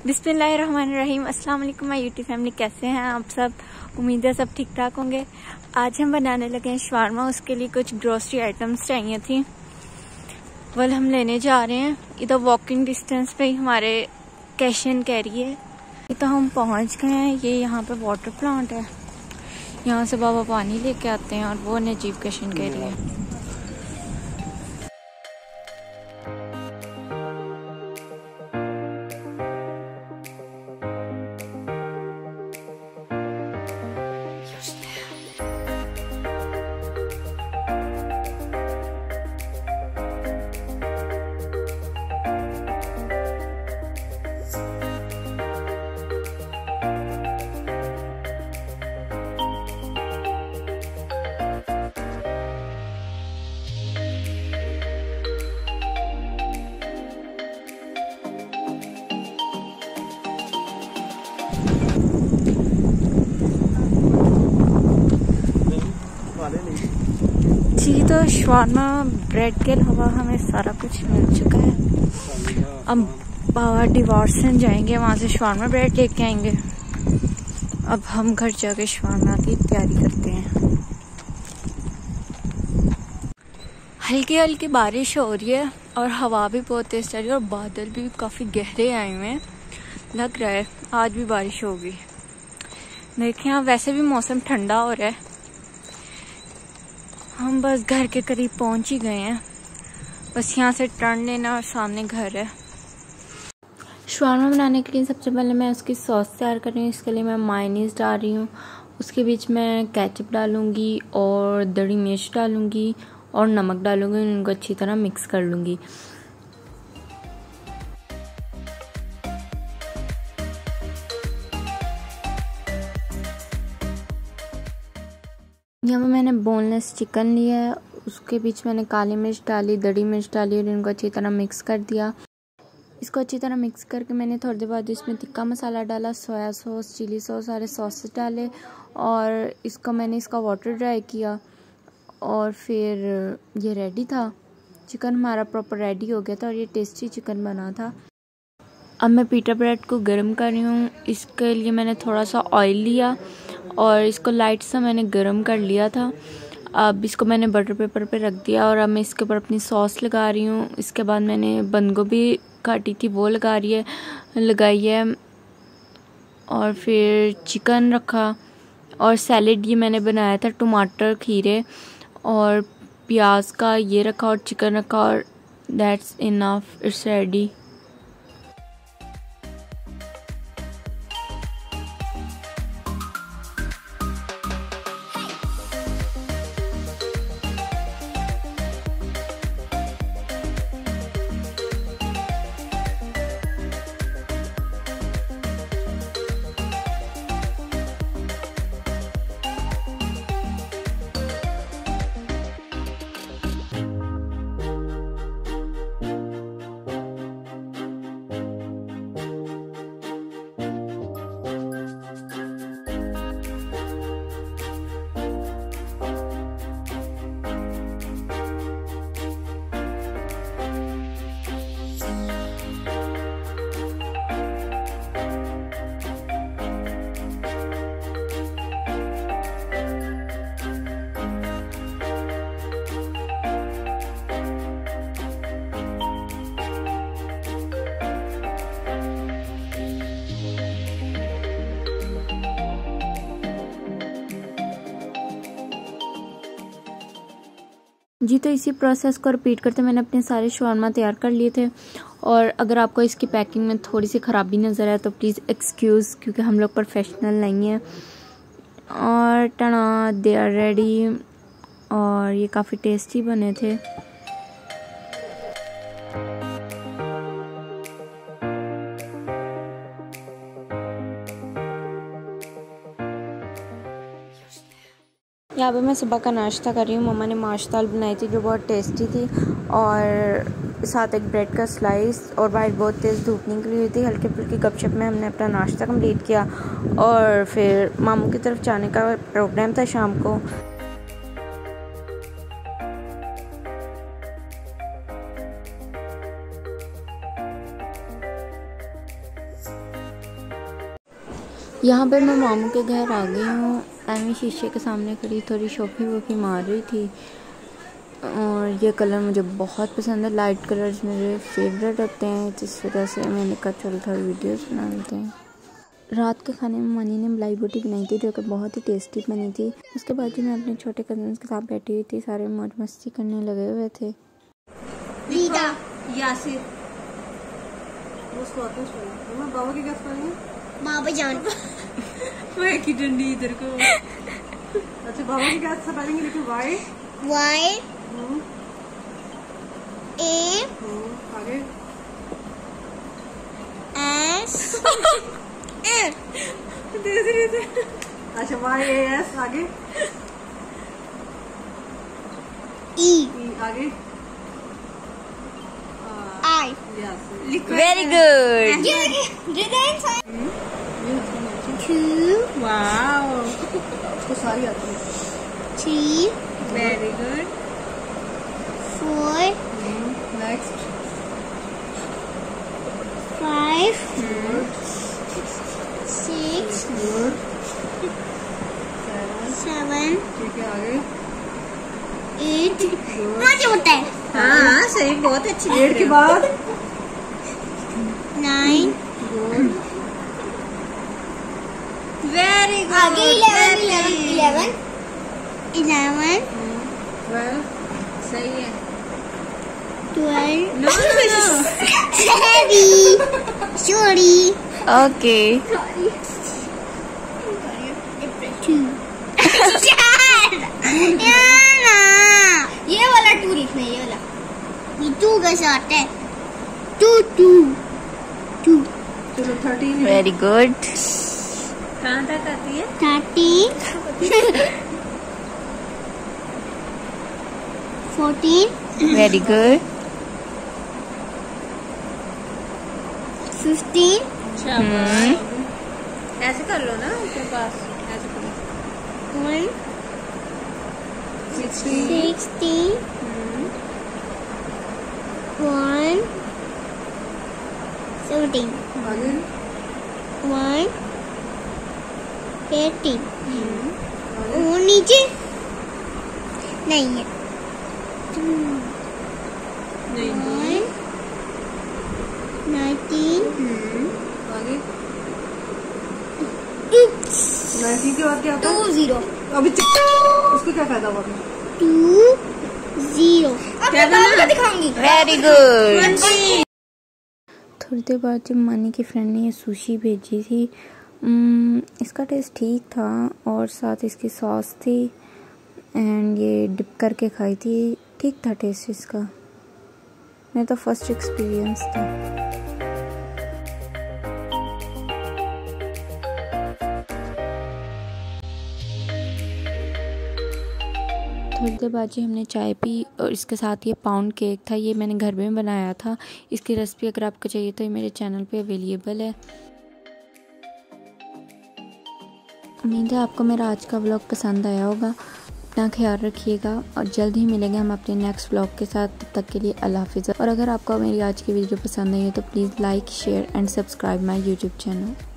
बिस्मिल्लाहिर्रहमानिर्रहीम। अस्सलाम वालेकुम माय यूट्यूब फैमिली, कैसे हैं आप सब? उम्मीद है सब ठीक ठाक होंगे। आज हम बनाने लगे हैं शवारमा। उसके लिए कुछ ग्रोसरी आइटम्स चाहिए थी, वल हम लेने जा रहे हैं। इधर वॉकिंग डिस्टेंस पे ही हमारे कैशन कैरी है। ये तो हम पहुंच गए हैं। ये यहाँ पे वाटर प्लांट है, यहाँ से बाबा पानी लेके आते हैं और वो नजीब कैशन कैरी है। जी, तो शवारमा ब्रेड के अलावा हमें सारा कुछ मिल चुका है। अब बाबा डिवॉर्सन जाएंगे, वहाँ से शवारमा ब्रेड लेके आएंगे। अब हम घर जाके शवारमा की तैयारी करते हैं। हल्की हल्की बारिश हो रही है और हवा भी बहुत तेज चल रही है और बादल भी काफ़ी गहरे आए हुए हैं। लग रहा है आज भी बारिश होगी। देखें, यहाँ वैसे भी मौसम ठंडा हो रहा है। हम बस घर के करीब पहुंच ही गए हैं। बस यहाँ से टर्न लेना और सामने घर है। शवारमा बनाने के लिए सबसे पहले मैं उसकी सॉस तैयार कर रही हूँ। इसके लिए मैं मायोनीज डाल रही हूँ, उसके बीच में केचप डालूंगी और दड़ी मिर्च डालूंगी और नमक डालूंगी। उनको अच्छी तरह मिक्स कर लूँगी। यहाँ पर मैंने बोनलेस चिकन लिया है, उसके बीच मैंने काली मिर्च डाली, दड़ी मिर्च डाली और इनको अच्छी तरह मिक्स कर दिया। इसको अच्छी तरह मिक्स करके मैंने थोड़ी देर बाद इसमें तिक्का मसाला डाला, सोया सॉस, चिली सॉस, सारे सॉसेस डाले और इसका वाटर ड्राई किया और फिर ये रेडी था। चिकन हमारा प्रॉपर रेडी हो गया था और ये टेस्टी चिकन बना था। अब मैं पीटा ब्रेड को गर्म कर रही हूँ। इसके लिए मैंने थोड़ा सा ऑयल लिया और इसको लाइट सा मैंने गरम कर लिया था। अब इसको मैंने बटर पेपर पे रख दिया और अब मैं इसके ऊपर अपनी सॉस लगा रही हूँ। इसके बाद मैंने बंद गोभी काटी थी वो लगाई है और फिर चिकन रखा और सैलेड ये मैंने बनाया था, टमाटर, खीरे और प्याज का ये रखा और चिकन रखा और दैट्स इनफ, इट्स रेडी। जी, तो इसी प्रोसेस को रिपीट करते मैंने अपने सारे शवारमा तैयार कर लिए थे। और अगर आपको इसकी पैकिंग में थोड़ी सी ख़राबी नज़र आए तो प्लीज़ एक्सक्यूज़, क्योंकि हम लोग प्रोफेशनल नहीं हैं। और टना, दे आर रेडी और ये काफ़ी टेस्टी बने थे। यहाँ पे मैं सुबह का नाश्ता कर रही हूँ। मम्मा ने माश दाल बनाई थी जो बहुत टेस्टी थी और साथ एक ब्रेड का स्लाइस और बाहर बहुत तेज़ धूप निकली हुई थी। हल्के फुल्की गपशप में हमने अपना नाश्ता कंप्लीट किया और फिर मामू की तरफ जाने का प्रोग्राम था शाम को। यहाँ पे मैं मामू के घर आ गई हूँ। एमी शीशे के सामने खड़ी थोड़ी शॉपिंग वॉपिंग मार रही थी। और ये कलर मुझे बहुत पसंद है, लाइट कलर्स मेरे फेवरेट होते हैं, जिस वजह से मैंने कहा चल थोड़ी वीडियोस बना लेते हैं। रात के खाने में मनी ने मलाई बोटी बनाई थी जो कि बहुत ही टेस्टी बनी थी। उसके बाद ही मैं अपने छोटे कजन्स के साथ बैठी हुई थी, सारे मौज मस्ती करने लगे हुए थे। रीता, यासिर, बाबा की क्या बाबा जान वो एक ही डंडी इधर को। अच्छा बाबा की क्या स्पेलिंग लिखो? वाई ए आगे एस धीरे। अच्छा YAS आगे ई आगे आई। Very good. वाओ उसको सारी आती है। 3 वेरी गुड। 4 नेक्स्ट 5 6 गुड 7 ठीक है आगे 8 मुझे होता है। हाँ सही बहुत अच्छी। 8 के बाद 9 गुड वेरी गुड आगे 11 12 सही है। 12 नो sorry ओके। 2 ये वाला 2 लिखना है, ये वाला ये 2 का साथ है। 2 चलो 13 वेरी गुड। कहाँ तक आती है? 13 14 वेरी गुड। 15 ऐसे कर लो ना ऊपर पास ऐसे करो। 16 1 17 आगे 1 18 वो नीचे नहीं है। 1 19 आगे oops 19 के बाद क्या होता है? 2 0 अभी उसको क्या फायदा हुआ? 2 0 क्या करना? दिखाऊंगी। Very good. थोड़ी देर बाद जब मनी की फ्रेंड ने ये सुशी भेजी थी, इसका टेस्ट ठीक था और साथ इसकी सॉस थी एंड ये डिप करके खाई थी। ठीक था टेस्ट इसका। मेरा तो फर्स्ट एक्सपीरियंस था। थोड़ी देर बाद जी हमने चाय पी और इसके साथ ये पाउंड केक था। ये मैंने घर में बनाया था। इसकी रेसिपी अगर आपको चाहिए तो ये मेरे चैनल पे अवेलेबल है। उम्मीद है आपको मेरा आज का व्लॉग पसंद आया होगा। अपना ख्याल रखिएगा और जल्द ही मिलेंगे हम अपने नेक्स्ट व्लॉग के साथ। तब तक के लिए अल्लाह हाफिज़। और अगर आपको मेरी आज की वीडियो पसंद आई है तो please like share and subscribe my YouTube channel.